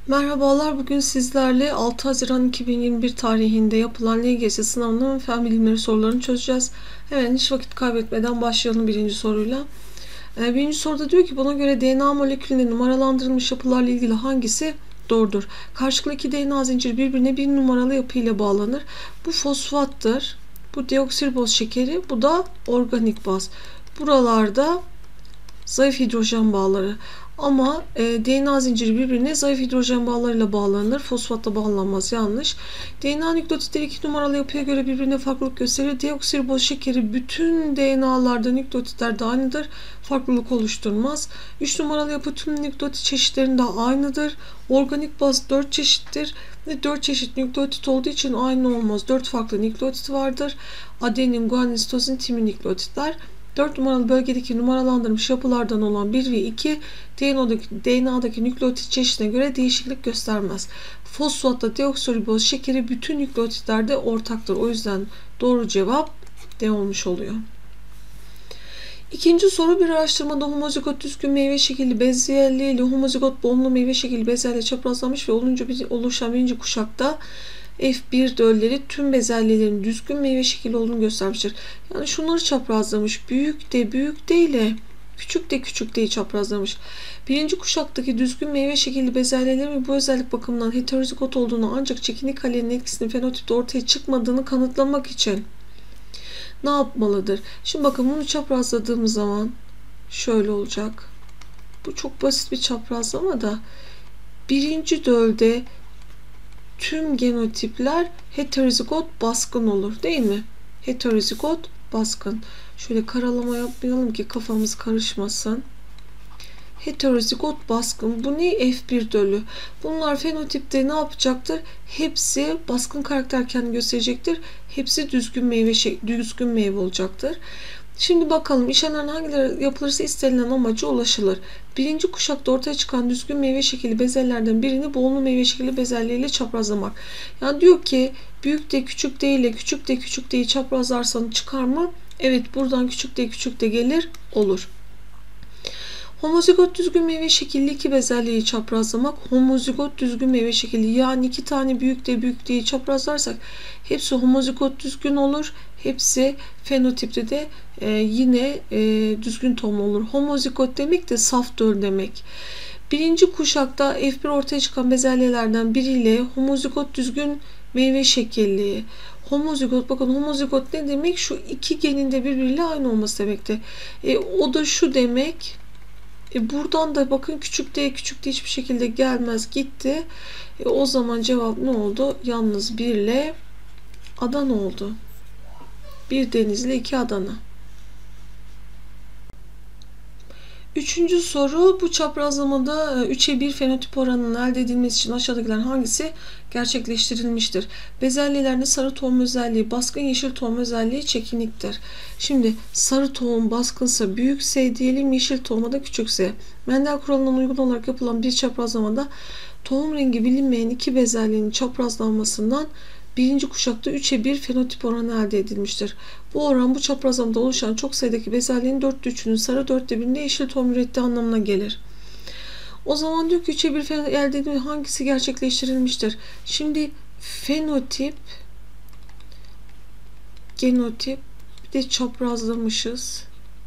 Merhabalar, bugün sizlerle 6 Haziran 2021 tarihinde yapılan LGS sınavının fen bilimleri sorularını çözeceğiz. Hemen hiç vakit kaybetmeden başlayalım birinci soruyla. Birinci soruda diyor ki buna göre DNA molekülünde numaralandırılmış yapılarla ilgili hangisi doğrudur? Karşılıklı iki DNA zinciri birbirine bir numaralı yapıyla bağlanır. Bu fosfattır. Bu deoksiriboz şekeri, bu da organik baz. Buralarda zayıf hidrojen bağları. Ama DNA zinciri birbirine zayıf hidrojen bağlarıyla bağlanır. Fosfatla bağlanmaz. Yanlış. DNA nükleotitleri 2 numaralı yapıya göre birbirine farklılık gösterir. Deoksiriboz şekeri bütün DNA'larda nükleotitlerde aynıdır. Farklılık oluşturmaz. 3 numaralı yapı tüm nükleotit çeşitlerinde aynıdır. Organik baz 4 çeşittir. Ve 4 çeşit nükleotit olduğu için aynı olmaz. 4 farklı nükleotit vardır. Adenin, guanin, sitozin, timin nükleotitler. 4 numaralı bölgedeki numaralandırılmış yapılardan olan 1 ve 2 DNA'daki nükleotit çeşidine göre değişiklik göstermez. Fosfatla deoksiriboz şekeri bütün nükleotitlerde ortaktır. O yüzden doğru cevap D olmuş oluyor. İkinci soru, bir araştırmada homozigot düzgün meyve şekilli bezelye ile homozigot boğumlu meyve şekilli bezelye çaprazlanmış ve oluşan birinci kuşakta F1 dölleri tüm bezelyelerin düzgün meyve şekilli olduğunu göstermiştir. Yani şunları çaprazlamış. Büyük de ile küçük de çaprazlamış. Birinci kuşaktaki düzgün meyve şekilli bezelyelerin bu özellik bakımından heterozigot olduğunu, ancak çekinik kalenin etkisinin fenotipte ortaya çıkmadığını kanıtlamak için ne yapmalıdır? Şimdi bakın, bunu çaprazladığımız zaman şöyle olacak. Bu çok basit bir çaprazlama da birinci dölde tüm genotipler heterozigot baskın olur, değil mi? Heterozigot baskın. Şöyle karalama yapmayalım ki kafamız karışmasın. Heterozigot baskın. Bu ne? F1 dölü. Bunlar fenotipte ne yapacaktır? Hepsi baskın karakter kendini gösterecektir. Hepsi düzgün meyve olacaktır. Şimdi bakalım, işlemlerin hangileri yapılırsa istenilen amaca ulaşılır. Birinci kuşakta ortaya çıkan düzgün meyve şekilli bezelyelerden birini boğumlu meyve şekilli bezelye ile çaprazlamak. Yani diyor ki büyük de küçük de ile küçük de küçük de'yi çaprazlarsan çıkar mı? Evet, buradan küçük de gelir, olur. Homozigot düzgün meyve şekilli iki bezelyeyi çaprazlamak. Homozigot düzgün meyve şekilli, yani iki tane büyük de'yi çaprazlarsak hepsi homozigot düzgün olur. Hepsi fenotipte de yine düzgün tohum olur. Homozigot demek de saf döl demek. Birinci kuşakta F1 ortaya çıkan bezelyelerden biriyle homozigot düzgün meyve şekilli. Homozigot, bakın homozigot ne demek? Şu iki genin de birbiriyle aynı olması demekti. O da şu demek. Buradan da bakın küçük de hiçbir şekilde gelmez, gitti. O zaman cevap ne oldu? Yalnız 1 ile Adana oldu. Bir Denizli, 2 Adana. Üçüncü soru, bu çaprazlamada 3'e 1 fenotip oranının elde edilmesi için aşağıdakilerin hangisi gerçekleştirilmiştir? Bezelyelerde sarı tohum özelliği baskın, yeşil tohum özelliği çekiniktir. Şimdi sarı tohum baskınsa büyük S diyelim, yeşil tohuma da küçük S. Mendel kuralına uygun olarak yapılan bir çaprazlamada tohum rengi bilinmeyen iki bezelyenin çaprazlanmasından birinci kuşakta 3'e 1 fenotip oranı elde edilmiştir. Bu oran bu çaprazlamada oluşan çok sayıdaki bezelyenin 4'te 3'ünün sarı, 4'te 1'inde yeşil tohum ürettiği anlamına gelir. O zaman diyor ki 3'e 1 elde edilme hangisi gerçekleştirilmiştir? Şimdi fenotip, genotip, bir de çaprazlamışız.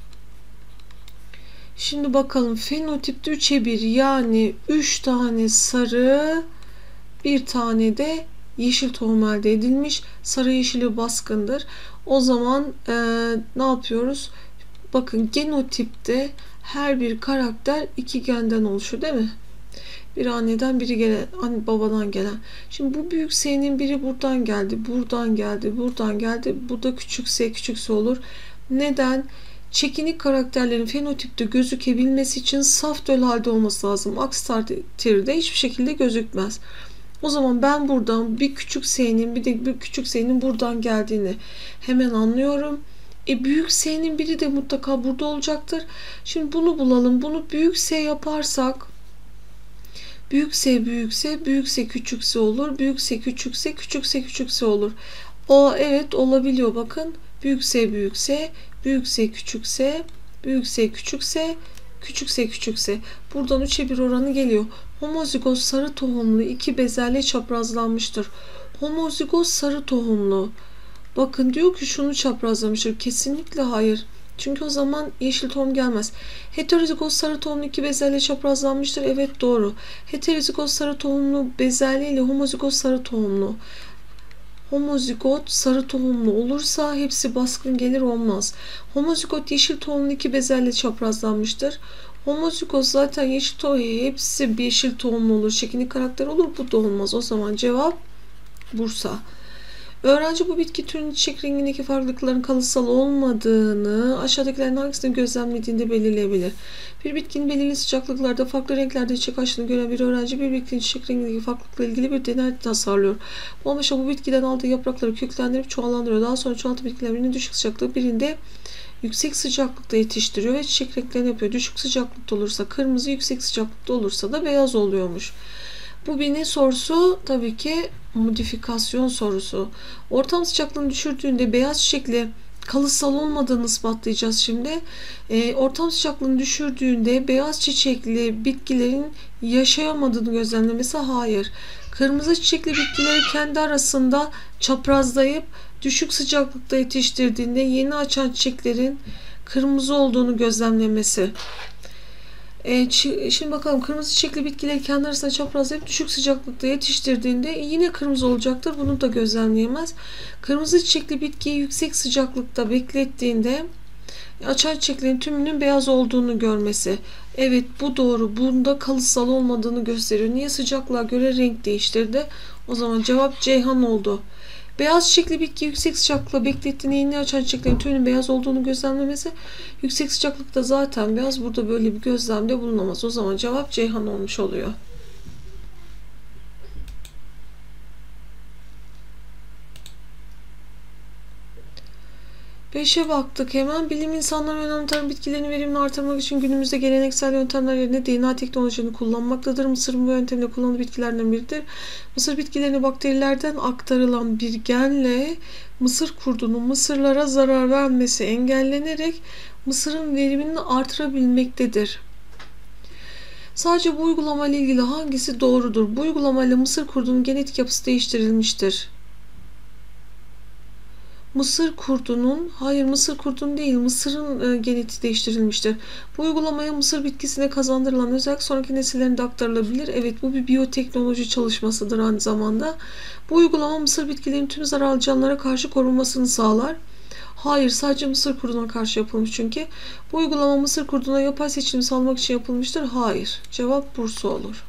Şimdi bakalım, fenotipte 3'e 1, yani 3 tane sarı, bir tane de yeşil tohum elde edilmiş. Sarı yeşili baskındır. O zaman ne yapıyoruz? Bakın, genotipte her bir karakter iki genden oluşur, değil mi? Bir anneden, biri gelen, babadan gelen. Şimdi bu büyük S'nin biri buradan geldi, buradan geldi, buradan geldi. Bu da küçük S olur. Neden? Çekinik karakterlerin fenotipte gözükebilmesi için saf döl halde olması lazım. Aksi takdirde hiçbir şekilde gözükmez. O zaman ben buradan bir küçük S'nin bir de bir küçük S'nin buradan geldiğini hemen anlıyorum. Büyük S'nin biri de mutlaka burada olacaktır. Şimdi bunu bulalım. Bunu büyük S yaparsak büyük S küçük S olur. Büyük S küçük S olur. O evet olabiliyor, bakın. Büyük S, büyük S küçük S, büyük S küçük S, küçükse buradan 3'e 1 oranı geliyor. Homozigot sarı tohumlu 2 bezelye çaprazlanmıştır. Homozigot sarı tohumlu. Bakın diyor ki şunu çaprazlamıştır. Kesinlikle hayır. Çünkü o zaman yeşil tohum gelmez. Heterozigot sarı tohumlu 2 bezelye çaprazlanmıştır. Evet, doğru. Heterozigot sarı tohumlu bezelye ile homozigot sarı tohumlu. Homozigot sarı tohumlu olursa hepsi baskın gelir, olmaz. Homozigot yeşil tohumlu 2 bezelye çaprazlanmıştır. Homozigot zaten yeşil tohum, hepsi bir yeşil tohumlu olur. Şekilli karakter olur. Bu da olmaz. O zaman cevap Bursa. Öğrenci bu bitki türünün çiçek rengindeki farklılıkların kalıtsal olmadığını aşağıdakilerin hangisini gözlemlediğinde belirleyebilir. Bir bitkinin belirli sıcaklıklarda farklı renklerde çiçek açtığını gören bir öğrenci bir bitkinin çiçek rengindeki farklılıkla ilgili bir deney tasarlıyor. Bu amaçla bu bitkiden aldığı yaprakları köklendirip çoğallandırıyor. Daha sonra çoğaltı bitkiler birinin düşük sıcaklığı, birinde yüksek sıcaklıkta yetiştiriyor ve çiçek renklerini yapıyor. Düşük sıcaklıkta olursa kırmızı, yüksek sıcaklıkta olursa da beyaz oluyormuş. Bu bir ne sorusu? Tabii ki modifikasyon sorusu. Ortam sıcaklığını düşürdüğünde beyaz çiçekli kalıtsal olmadığını ispatlayacağız şimdi. Ortam sıcaklığını düşürdüğünde beyaz çiçekli bitkilerin yaşayamadığını gözlemlemesi hayır. Kırmızı çiçekli bitkileri kendi arasında çaprazlayıp düşük sıcaklıkta yetiştirdiğinde yeni açan çiçeklerin kırmızı olduğunu gözlemlemesi. Şimdi bakalım, kırmızı çiçekli bitkileri kendi arasında çaprazlayıp düşük sıcaklıkta yetiştirdiğinde yine kırmızı olacaktır. Bunu da gözlemleyemez. Kırmızı çiçekli bitkiyi yüksek sıcaklıkta beklettiğinde açan çiçeklerin tümünün beyaz olduğunu görmesi. Evet, bu doğru. Bunda kalıtsal olmadığını gösteriyor. Niye? Sıcaklığa göre renk değiştirdi. O zaman cevap Ceyhan oldu. Beyaz çiçekli bitki yüksek sıcaklıkla beklettiğinde yeni açan çiçeklerin tümünün beyaz olduğunu gözlemlemesi. Yüksek sıcaklıkta zaten beyaz. Burada böyle bir gözlemde bulunamaz. O zaman cevap Ceyhan olmuş oluyor. Beşe baktık hemen. Bilim insanları önemli tarım bitkilerinin verimini artırmak için günümüzde geleneksel yöntemler yerine DNA teknolojisini kullanmaktadır. Mısırın bu yöntemle kullanılan bitkilerden biridir. Mısır bitkilerini bakterilerden aktarılan bir genle mısır kurdunun mısırlara zarar vermesi engellenerek mısırın verimini artırabilmektedir. Sadece bu uygulama ile ilgili hangisi doğrudur? Bu uygulamayla mısır kurdunun genetik yapısı değiştirilmiştir. Mısır kurdunun değil, mısırın genetiği değiştirilmiştir. Bu uygulamaya mısır bitkisine kazandırılan özellik sonraki nesillerine de aktarılabilir. Evet, bu bir biyoteknoloji çalışmasıdır aynı zamanda. Bu uygulama mısır bitkilerinin tüm zararlı canlılara karşı korunmasını sağlar. Hayır, sadece mısır kurduna karşı yapılmış çünkü. Bu uygulama mısır kurduna yapay seçilim sağlamak için yapılmıştır. Hayır. Cevap Bursa olur.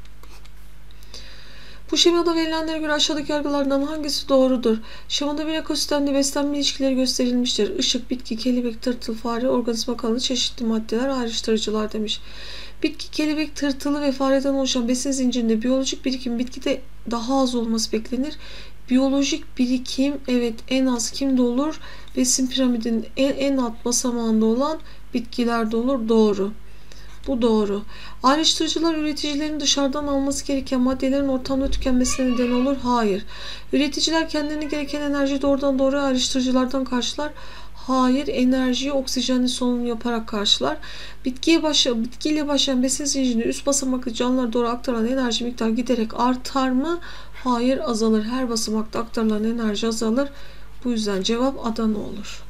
Bu şemada verilenlere göre aşağıdaki yargılardan hangisi doğrudur? Şemada bir ekosistemde beslenme ilişkileri gösterilmiştir. Işık, bitki, kelebek, tırtıl, fare, organizma kalanı çeşitli maddeler, ayrıştırıcılar demiş. Bitki, kelebek, tırtılı ve fareden oluşan besin zincirinde biyolojik birikim bitkide daha az olması beklenir. Biyolojik birikim, evet, en az kimde olur? Besin piramidinin en alt basamağında olan bitkilerde olur. Doğru. Bu doğru. Ayrıştırıcılar üreticilerin dışarıdan alması gereken maddelerin ortamda tükenmesine neden olur. Hayır. Üreticiler kendilerine gereken enerjiyi doğrudan doğruya ayrıştırıcılardan karşılar. Hayır. Enerjiyi oksijenli solunum yaparak karşılar. Bitkiyle başlayan besin zincirine üst basamaklı canlılara doğru aktarılan enerji miktarı giderek artar mı? Hayır, azalır. Her basamakta aktarılan enerji azalır. Bu yüzden cevap Adana olur.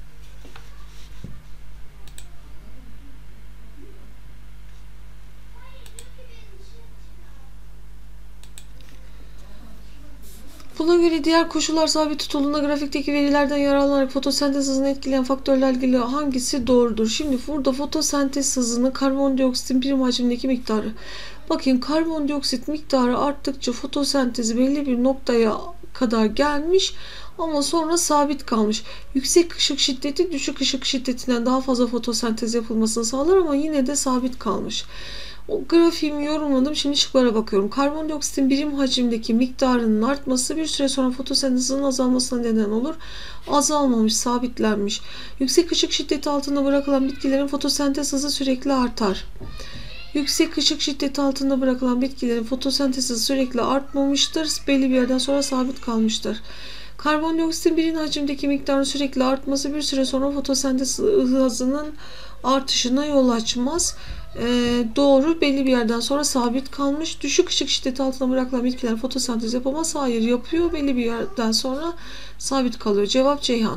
Buna göre diğer koşullar sabit tutulduğunda grafikteki verilerden yararlanarak fotosentez hızını etkileyen faktörlerle ilgili hangisi doğrudur? Şimdi burada fotosentez hızını karbondioksitin birim hacimdeki miktarı. Bakın, karbondioksit miktarı arttıkça fotosentezi belli bir noktaya kadar gelmiş ama sonra sabit kalmış. Yüksek ışık şiddeti düşük ışık şiddetinden daha fazla fotosentez yapılmasını sağlar ama yine de sabit kalmış. O grafiğimi yorumladım. Şimdi şıklara bakıyorum. Karbondioksitin birim hacimdeki miktarının artması bir süre sonra fotosentezin azalmasına neden olur. Azalmamış, sabitlenmiş. Yüksek ışık şiddeti altında bırakılan bitkilerin fotosentez hızı sürekli artar. Yüksek ışık şiddeti altında bırakılan bitkilerin fotosentez hızı sürekli artmamıştır. Belli bir yerden sonra sabit kalmıştır. Karbondioksitin birim hacimdeki miktarın sürekli artması bir süre sonra fotosentez hızının artışına yol açmaz. Doğru, belli bir yerden sonra sabit kalmış. Düşük ışık şiddeti altında bırakılan bitkiler fotosentez yapamaz. Hayır, yapıyor. Belli bir yerden sonra sabit kalıyor. Cevap Ceyhan.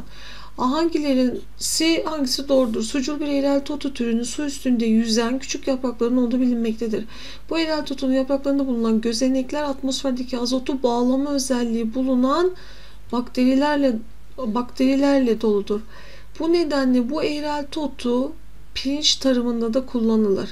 Hangisi doğrudur? Sucul bir eğrelti otu türünün su üstünde yüzen küçük yapraklarının olduğu bilinmektedir. Bu eğrelti otunun yapraklarında bulunan gözenekler atmosferdeki azotu bağlama özelliği bulunan bakterilerle doludur. Bu nedenle bu eğrelti otu pirinç tarımında da kullanılır.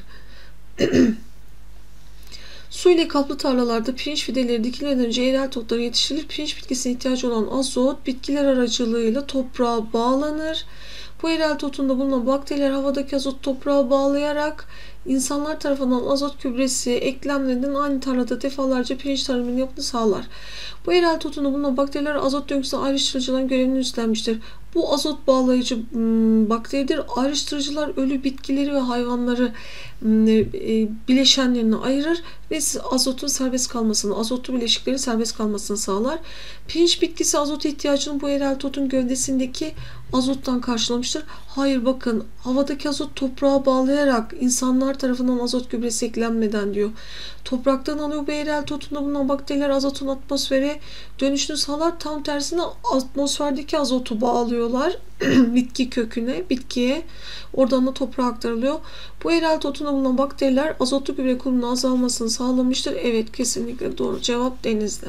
Su ile kaplı tarlalarda pirinç fideleri dikilmeden önce eğrelti otları yetiştirilir. Pirinç bitkisine ihtiyacı olan azot bitkiler aracılığıyla toprağa bağlanır. Bu eğrelti otunda bulunan bakteriler havadaki azotu toprağa bağlayarak insanlar tarafından azot gübresi eklemlerinden aynı tarlada defalarca pirinç tarımının yapımını sağlar. Bu eğrelti otunda bulunan bakteriler azot döngüsüne ayrıştırıcıların görevini üstlenmiştir. Bu azot bağlayıcı bakteridir. Ayrıştırıcılar ölü bitkileri ve hayvanları bileşenlerini ayırır ve azotun serbest kalmasını, azotlu bileşiklerin serbest kalmasını sağlar. Pirinç bitkisi azot ihtiyacını bu eğrelti otun gövdesindeki azottan karşılamıştır. Hayır, bakın, havadaki azot toprağa bağlayarak insanlar tarafından azot gübresi eklenmeden diyor. Topraktan alıyor, bu eğrelti otunda bulunan bakteriler azotun atmosfere dönüşünü sağlar. Tam tersine atmosferdeki azotu bağlıyorlar bitki köküne, bitkiye. Oradan da toprağa aktarılıyor. Bu eğrelti otunda bulunan bakteriler azotlu gübre kullanımının azalmasını sağlamıştır. Evet, kesinlikle doğru. Cevap Denizli.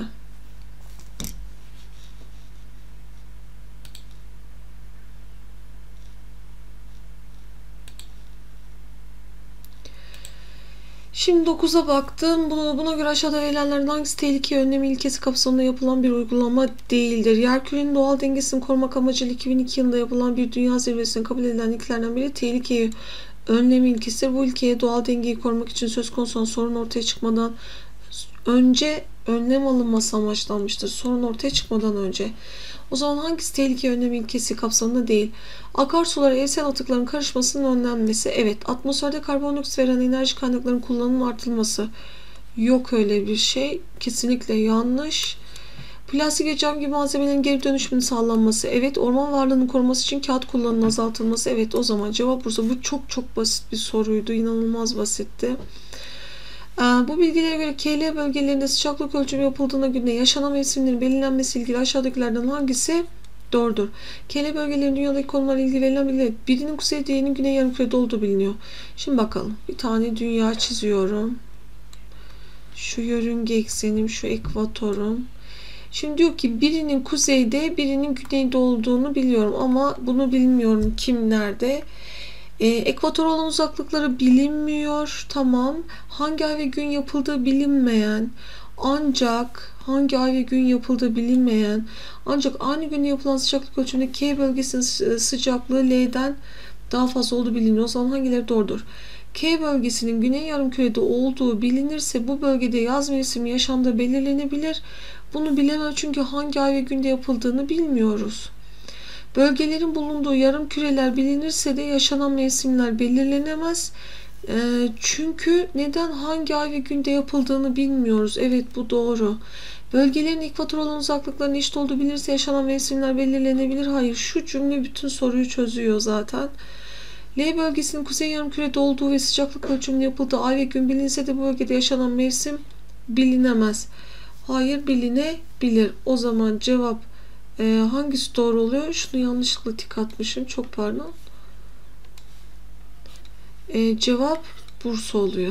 Şimdi 9'a baktım. Buna göre aşağıda verilenlerden hangisi tehlike önlemi ilkesi kapsamında yapılan bir uygulama değildir? Yerkürenin doğal dengesini korumak amacıyla 2002 yılında yapılan bir dünya zirvesinde kabul edilen ilkelerden biri tehlikeyi önlemi ilkesidir. Bu ilkeye doğal dengeyi korumak için söz konusu olan sorun ortaya çıkmadan önce önlem alınması amaçlanmıştır. Sorun ortaya çıkmadan önce. O zaman hangisi tehlike önlemi ilkesi kapsamında değil? Akarsulara evsel atıkların karışmasının önlenmesi. Evet. Atmosferde karbondioksit veren enerji kaynaklarının kullanımının artılması. Yok öyle bir şey. Kesinlikle yanlış. Plastik ve cam gibi malzemelerin geri dönüşümünün sağlanması. Evet. Orman varlığının korunması için kağıt kullanımının azaltılması. Evet. O zaman cevap Bursa. Bu çok basit bir soruydu. İnanılmaz basitti. Bu bilgilere göre KL bölgelerinde sıcaklık ölçümü yapıldığına göre yaşanan mevsimlerin belirlenmesi ilgili aşağıdakilerden hangisi doğrudur? KL bölgelerinin dünyadaki konumlarla ilgili verilen bilgiler, birinin kuzey, diğerinin güney yarımkürede olduğu biliniyor. Şimdi bakalım. Bir tane dünya çiziyorum. Şu yörünge eksenim, şu ekvatorum. Şimdi diyor ki birinin kuzeyde, birinin güneyde olduğunu biliyorum ama bunu bilmiyorum kim nerede. Ekvator olan uzaklıkları bilinmiyor. Tamam. Hangi ay ve gün yapıldığı bilinmeyen. Ancak aynı gün yapılan sıcaklık ölçümünde K bölgesinin sıcaklığı L'den daha fazla olduğu biliniyor. O zaman hangileri doğrudur? K bölgesinin güney yarımkürede olduğu bilinirse bu bölgede yaz mevsimi yaşandığı belirlenebilir. Bunu bilemem çünkü hangi ay ve günde yapıldığını bilmiyoruz. Bölgelerin bulunduğu yarım küreler bilinirse de yaşanan mevsimler belirlenemez. Çünkü neden hangi ay ve günde yapıldığını bilmiyoruz. Evet, bu doğru. Bölgelerin ekvator olan uzaklıklarının eşit olduğu bilinirse yaşanan mevsimler belirlenebilir. Hayır, şu cümle bütün soruyu çözüyor zaten. L bölgesinin kuzey yarımkürede olduğu ve sıcaklık ölçümünün yapıldığı ay ve gün bilinse de bu bölgede yaşanan mevsim bilinemez. Hayır, bilinebilir. O zaman cevap hangisi doğru oluyor? Şunu yanlışlıkla tik atmışım. Çok pardon. Cevap Bursa oluyor.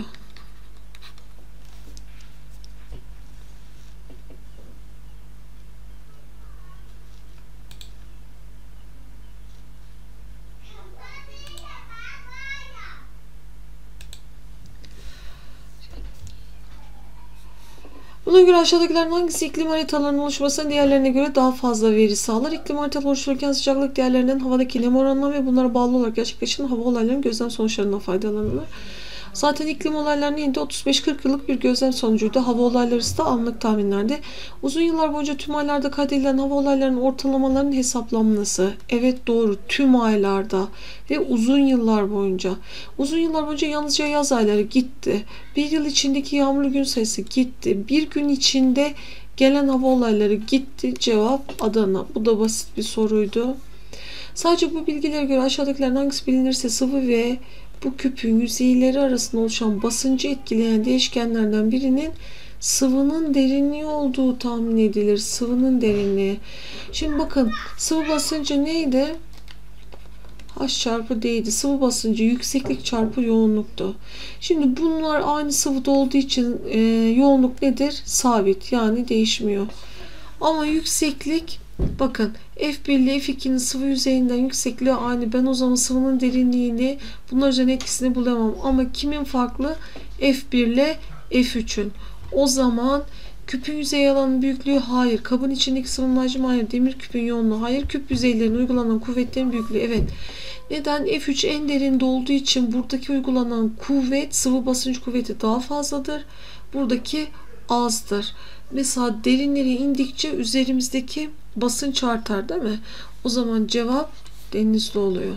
Buna göre aşağıdakilerin hangisi iklim haritalarının oluşmasına diğerlerine göre daha fazla veri sağlar? İklim haritaları oluştururken sıcaklık değerlerinden havadaki nem oranından ve bunlara bağlı olarak gerçekleşen hava olaylarının gözlem sonuçlarından faydalanırlar. Zaten iklim olaylarının eninde 35-40 yıllık bir gözlem sonucuydu. Hava olayları ise anlık tahminlerde. Uzun yıllar boyunca tüm aylarda kaydedilen hava olaylarının ortalamalarının hesaplanması. Evet, doğru. Tüm aylarda ve uzun yıllar boyunca. Uzun yıllar boyunca yalnızca yaz ayları gitti. Bir yıl içindeki yağmurlu gün sayısı gitti. Bir gün içinde gelen hava olayları gitti. Cevap Adana. Bu da basit bir soruydu. Sadece bu bilgilere göre aşağıdakilerden hangisi bilinirse sıvı ve bu küpün yüzeyleri arasında oluşan basıncı etkileyen değişkenlerden birinin sıvının derinliği olduğu tahmin edilir. Sıvının derinliği. Şimdi bakın, sıvı basıncı neydi? H çarpı D'ydi. Sıvı basıncı yükseklik çarpı yoğunluktu. Şimdi bunlar aynı sıvıda olduğu için yoğunluk nedir? Sabit, yani değişmiyor. Ama yükseklik, bakın F1 ile F2'nin sıvı yüzeyinden yüksekliği aynı. Ben o zaman sıvının derinliğini, bunlar üzerine etkisini bulamam. Ama kimin farklı? F1 ile F3'ün. O zaman küpün yüzey alanının büyüklüğü hayır. Kabın içindeki sıvının hacmi hayır. Demir küpün yoğunluğu hayır. Küp yüzeylerine uygulanan kuvvetlerin büyüklüğü evet. Neden? F3 en derinde olduğu için buradaki uygulanan kuvvet, sıvı basınç kuvveti daha fazladır. Buradaki azdır. Mesela derinlere indikçe üzerimizdeki basınç artar, değil mi? O zaman cevap denizli oluyor.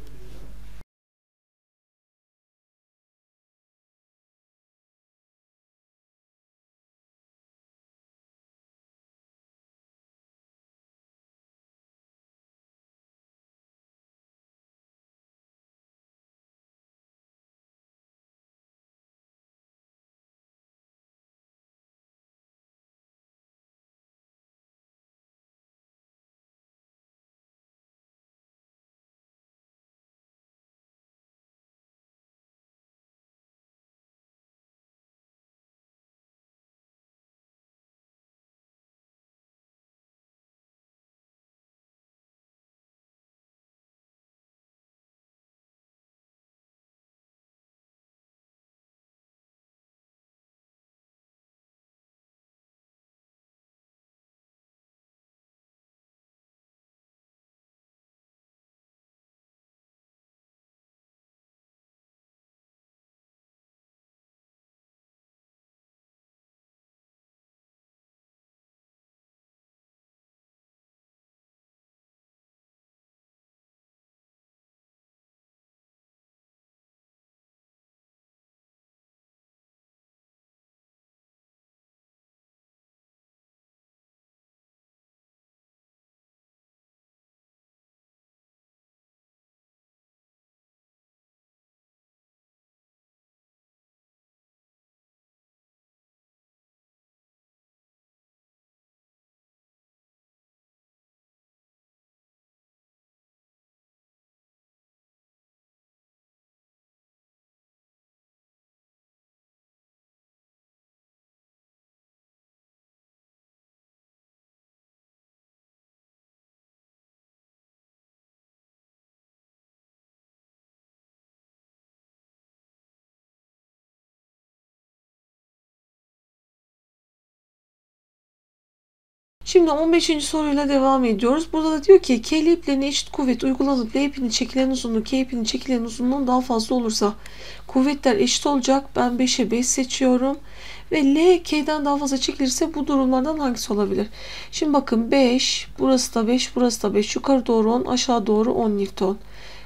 Şimdi 15. soruyla devam ediyoruz. Burada da diyor ki K iplerine eşit kuvvet uygulanıp L ipinin çekilen uzunluğu K ipinin çekilen uzunluğundan daha fazla olursa kuvvetler eşit olacak. Ben 5'e 5 seçiyorum. Ve L K'den daha fazla çekilirse bu durumlardan hangisi olabilir? Şimdi bakın 5, burası da 5, burası da 5. Yukarı doğru 10, aşağı doğru 10 Newton.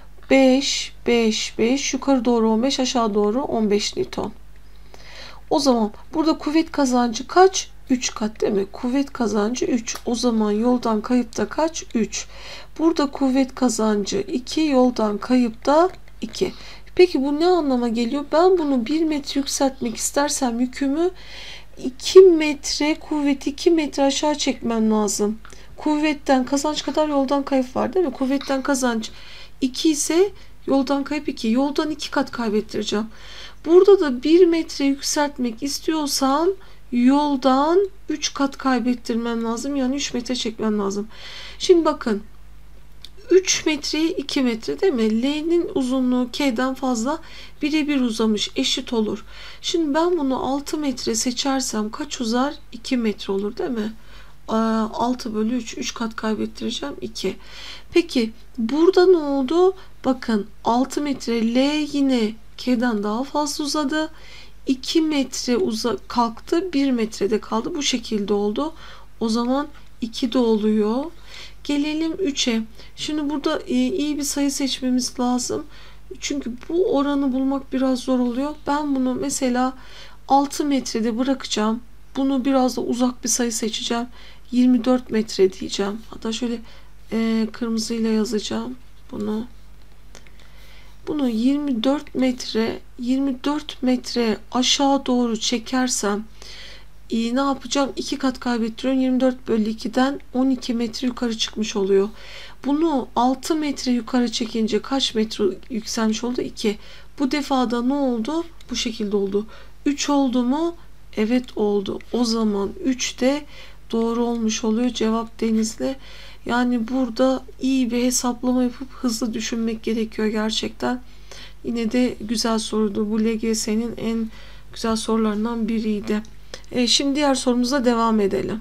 5, 5, 5. Yukarı doğru 15, aşağı doğru 15 Newton. O zaman burada kuvvet kazancı kaç? 3 kat, değil mi? Kuvvet kazancı 3. O zaman yoldan kayıpta kaç? 3. Burada kuvvet kazancı 2. Yoldan kayıpta 2. Peki bu ne anlama geliyor? Ben bunu 1 metre yükseltmek istersem yükümü 2 metre, kuvveti 2 metre aşağı çekmem lazım. Kuvvetten kazanç kadar yoldan kayıp var, değil mi? Kuvvetten kazanç 2 ise yoldan kayıp 2. Yoldan 2 kat kaybettireceğim. Burada da 1 metre yükseltmek istiyorsam yoldan 3 kat kaybettirmem lazım. Yani 3 metre çekmem lazım. Şimdi bakın 3 metreye 2 metre, değil mi? L'nin uzunluğu K'den fazla, birebir uzamış, eşit olur. Şimdi ben bunu 6 metre seçersem kaç uzar? 2 metre olur, değil mi? 6 bölü 3. 3 kat kaybettireceğim. 2. Peki burada ne oldu? Bakın 6 metre, L yine K'den daha fazla uzadı. 2 metre kalktı. 1 metrede kaldı. Bu şekilde oldu. O zaman 2 de oluyor. Gelelim 3'e. Şimdi burada iyi bir sayı seçmemiz lazım. Çünkü bu oranı bulmak biraz zor oluyor. Ben bunu mesela 6 metrede bırakacağım. Bunu biraz da uzak bir sayı seçeceğim. 24 metre diyeceğim. Hatta şöyle kırmızıyla yazacağım bunu. Bunu 24 metre aşağı doğru çekersem ne yapacağım? 2 kat kaybettiriyorum. 24 bölü 2'den 12 metre yukarı çıkmış oluyor. Bunu 6 metre yukarı çekince kaç metre yükselmiş oldu? 2. Bu defada ne oldu? Bu şekilde oldu. 3 oldu mu? Evet oldu. O zaman 3 de doğru olmuş oluyor. Cevap Denizli. Yani burada iyi bir hesaplama yapıp hızlı düşünmek gerekiyor gerçekten. Yine de güzel soruydu. Bu LGS'nin en güzel sorularından biriydi. Şimdi diğer sorumuza devam edelim.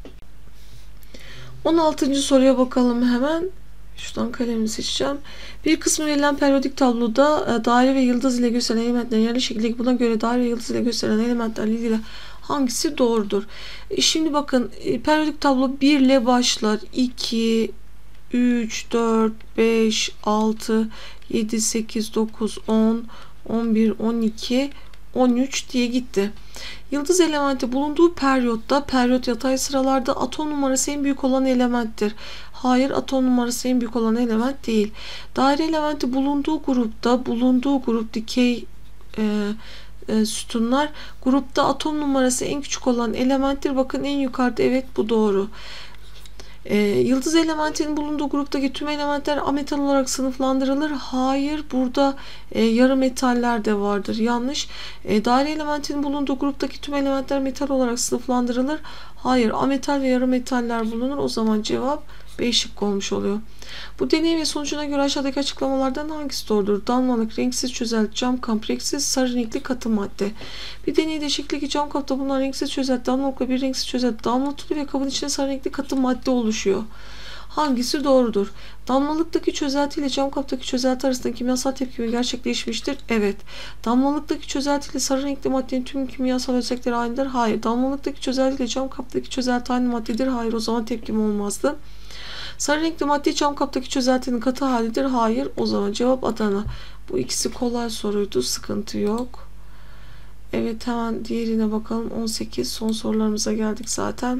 16. soruya bakalım hemen. Şuradan kalemi seçeceğim. Bir kısmı verilen periyodik tabloda daire ve yıldız ile gösterilen elementlerin yerli şekilde, buna göre daire ve yıldız ile gösterilen elementlerle ilgili hangisi doğrudur? Şimdi bakın, periyodik tablo 1 ile başlar. 2, 3, 4, 5, 6, 7, 8, 9, 10, 11, 12, 13 diye gitti. Yıldız elementi bulunduğu periyotta, periyot yatay sıralarda atom numarası en büyük olan elementtir. Hayır, atom numarası en büyük olan element değil. Daire elementi bulunduğu grup dikey sütunlar grupta atom numarası en küçük olan elementtir. Bakın en yukarıda, evet bu doğru. Yıldız elementinin bulunduğu gruptaki tüm elementler ametal olarak sınıflandırılır. Hayır, burada yarı metaller de vardır. Yanlış. Daire elementinin bulunduğu gruptaki tüm elementler metal olarak sınıflandırılır. Hayır, ametal ve yarı metaller bulunur. O zaman cevap B şıkkı olmuş oluyor. Bu deney ve sonucuna göre aşağıdaki açıklamalardan hangisi doğrudur? Damlalık, renksiz çözelti, cam kap, renksiz sarı renkli katı madde. Bir deneyde şekildeki cam kapta bulunan renksiz çözelti damlalıkla bir renksiz çözelti damlatılıyor ve kabın içinde sarı renkli katı madde oluşuyor. Hangisi doğrudur? Damlalıktaki çözelti ile cam kaptaki çözelti arasında kimyasal tepkime gerçekleşmiştir. Evet. Damlalıktaki çözelti ile sarı renkli maddenin tüm kimyasal özellikleri aynıdır. Hayır. Damlalıktaki çözelti ile cam kaptaki çözelti aynı maddedir. Hayır. O zaman tepkime olmazdı. Sarı renkli madde cam kaptaki çözeltinin katı halidir. Hayır. O zaman cevap Adana. Bu ikisi kolay soruydu. Sıkıntı yok. Evet, hemen diğerine bakalım. 18. Son sorularımıza geldik zaten.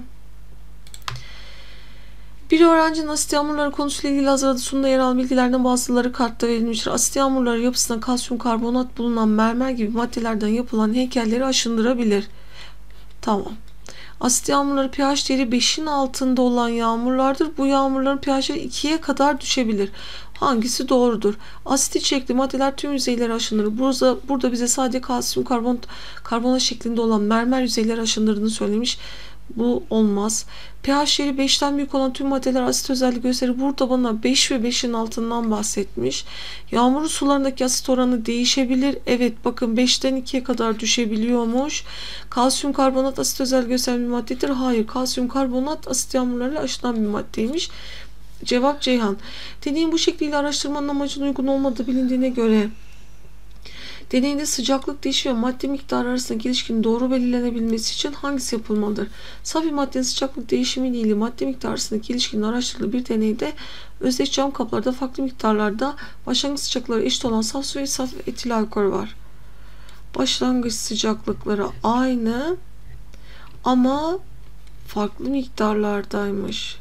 Bir öğrencinin asit yağmurları konusuyla ilgili hazırladığı sunumda yer alan bilgilerden bazıları kartta verilmiştir. Asit yağmurları yapısında kalsiyum karbonat bulunan mermer gibi maddelerden yapılan heykelleri aşındırabilir. Tamam. Asit yağmurları pH değeri 5'in altında olan yağmurlardır. Bu yağmurların pH'i 2'ye kadar düşebilir. Hangisi doğrudur? Asit içerikli maddeler tüm yüzeyleri aşındırır. Burada bize sadece kalsiyum karbonat şeklinde olan mermer yüzeyleri aşındırdığını söylemiş. Bu olmaz. pH değeri 5'ten büyük olan tüm maddeler asit özelliği gösterir. Burada bana 5 ve 5'in altından bahsetmiş. Yağmurun sularındaki asit oranı değişebilir. Evet, bakın 5'ten 2'ye kadar düşebiliyormuş. Kalsiyum karbonat asit özelliği gösteren bir maddedir. Hayır, kalsiyum karbonat asit yağmurlarıyla aşınan bir maddeymiş. Cevap Ceyhan. Deneyin bu şekliyle araştırmanın amacına uygun olmadığı bilindiğine göre deneyde sıcaklık değişimi ve madde miktarı arasındaki ilişkinin doğru belirlenebilmesi için hangisi yapılmalıdır? Saf bir maddenin sıcaklık değişimi ile madde miktarı arasındaki ilişkinin araştırıldığı bir deneyde özdeş cam kaplarda farklı miktarlarda başlangıç sıcaklıkları eşit olan saf su ve saf etil alkol var. Başlangıç sıcaklıkları aynı ama farklı miktarlardaymış.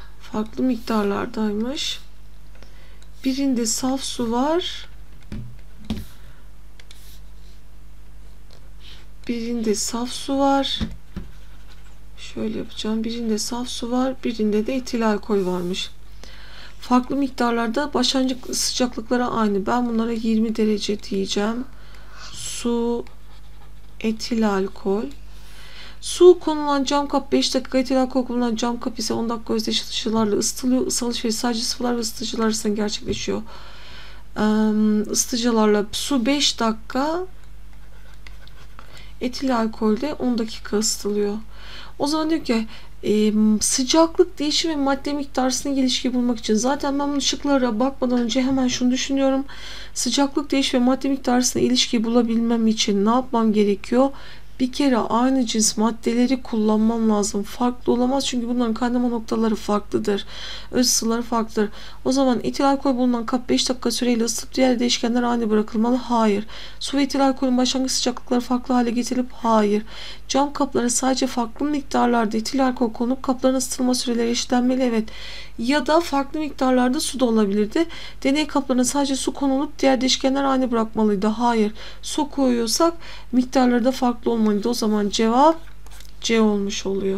Birinde saf su var. Şöyle yapacağım. Birinde saf su var. Birinde de etil alkol varmış. Farklı miktarlarda başlangıç sıcaklıkları aynı. Ben bunlara 20 derece diyeceğim. Su, etil alkol. Su konulan cam kap 5 dakika, etil alkol konulan cam kap ise 10 dakika özdeş ısıtıcılarla ısıtılıyor. Isı alışverişi sadece sıvılar ve ısıtıcılar arasında gerçekleşiyor. Isıtıcılarla su 5 dakika, etil alkolde 10 dakika ısıtılıyor. O zaman diyor ki sıcaklık değişimi ve madde miktarına ilişki bulmak için zaten ben bu şıklara bakmadan önce hemen şunu düşünüyorum. Sıcaklık değişimi ve madde miktarına ilişkiyi bulabilmem için ne yapmam gerekiyor? Bir kere aynı cins maddeleri kullanmam lazım. Farklı olamaz çünkü bunların kaynama noktaları farklıdır. Öz ısıları farklıdır. O zaman etil alkol bulunan kap 5 dakika süreyle ısıtıp diğer değişkenler aynı bırakılmalı. Hayır. Su ve etil alkolün başlangıç sıcaklıkları farklı hale getirilip hayır. Cam kaplara sadece farklı miktarlarda etil alkol konup kapların ısıtılma süreleri eşitlenmeli. Evet. Ya da farklı miktarlarda su da olabilirdi. Deney kaplarına sadece su konulup diğer değişkenler aynı bırakmalıydı. Hayır. Su koyuyorsak miktarları da farklı olmalıydı. O zaman cevap C olmuş oluyor.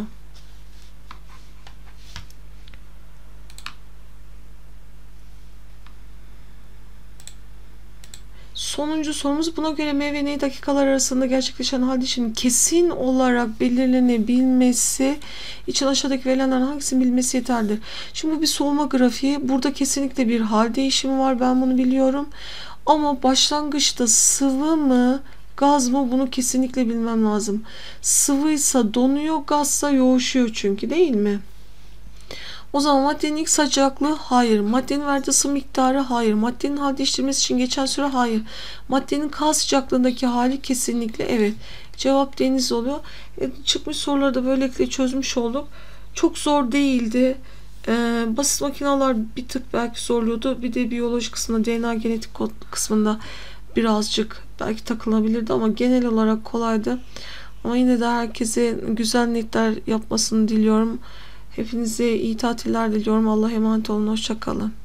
Sonuncu sorumuz, buna göre M ve N dakikalar arasında gerçekleşen hal değişiminin kesin olarak belirlenebilmesi için aşağıdaki verilenlerden hangisini bilmesi yeterlidir? Şimdi bu bir soğuma grafiği. Burada kesinlikle bir hal değişimi var. Ben bunu biliyorum. Ama başlangıçta sıvı mı gaz mı, bunu kesinlikle bilmem lazım. Sıvıysa donuyor, gazsa yoğuşuyor çünkü, değil mi? O zaman maddenin ilk sıcaklığı hayır. Maddenin verdiği ısı miktarı hayır. Maddenin hal değiştirmesi için geçen süre hayır. Maddenin K sıcaklığındaki hali kesinlikle evet. Cevap deniz oluyor. Çıkmış soruları da böylelikle çözmüş olduk. Çok zor değildi. Basit makineler bir tık belki zorluyordu. Bir de biyoloji kısmında, DNA genetik kod kısmında birazcık belki takılabilirdi ama genel olarak kolaydı. Ama yine de herkese güzel netler yapmasını diliyorum. Hepinize iyi tatiller diliyorum. Allah'a emanet olun. Hoşça kalın.